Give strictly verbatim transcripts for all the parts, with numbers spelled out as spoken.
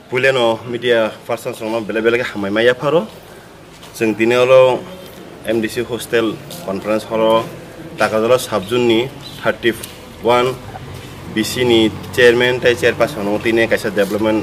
Puleno media person sama bela-bela ke hamai maya paro. Seng tini olo M D C hostel conference hall takadolo sabjun ni thirty one B C ni chairman tai chairperson no tini kaisa development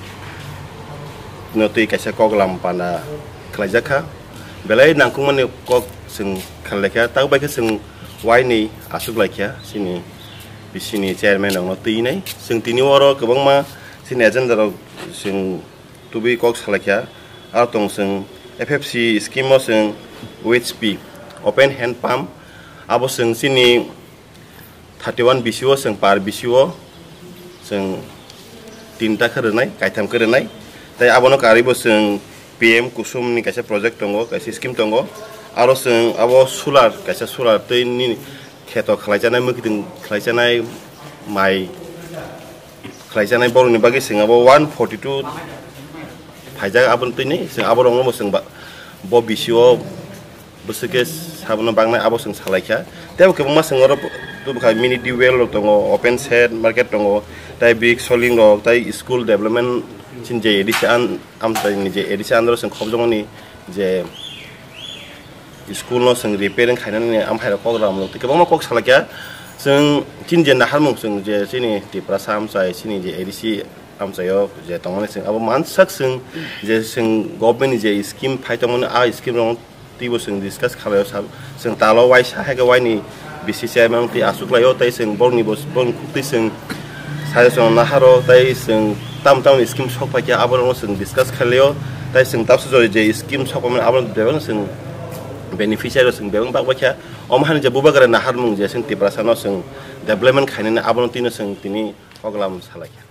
no tui kaisa koglam pana klajaka belai nangkung mani kok seng khalekya tau bai ke seng wai ni asuk laikya sini B C ni chairman no tui nai seng tini woro kebang ma sini agenda ro seng tubi kok khalekya ar tong seng F F C scheme mo seng O H P open hand pump abo seng sini thirty-one B C O seng par B C O seng tinta kerenai kaitam kerenai tai abono karibo seng P M kusum ni kaisa project tongo kaisa scheme tongo aro seng abo solar kaisa solar tei ni kheto khlaijanai mukiting khlaijanai mai khlaijanai boroni bagi seng abo one forty-two Fajar abon tu ni, seng abon orang mo seng bo B C O beseke sabun bang na abo seng salaikia. Tapi kalau mas seng orang tu bukan mini duel tongo open set market tongo, tai big soling ro, tai school development cinje edisian am tai ni je edisian ro seng khobjong ni je school no seng repairing khainan ni am hai kok ram lo. Kalau mas kok salaikia, seng cinje nahar mung seng je sini di prasam sai sini je edisi am sayo je tongone sing abo mansak sing je sing government je scheme phai tongone a scheme rong tibo sing discuss khalayo sab sing talo wai sa ha ga wai ni B C C I mang ti asuk layo tai sing bor ni bos bor khukti sing sai song naharo tai sing tam tam scheme sok pa kya abo rong sing discuss khalayo tai sing tap so je scheme sok pa abo dewan sing beneficiary sing bewang bak bakya om han je buba gara nahar mung je sing ti prasano sing development khaine abo tino sing tini oglam salakya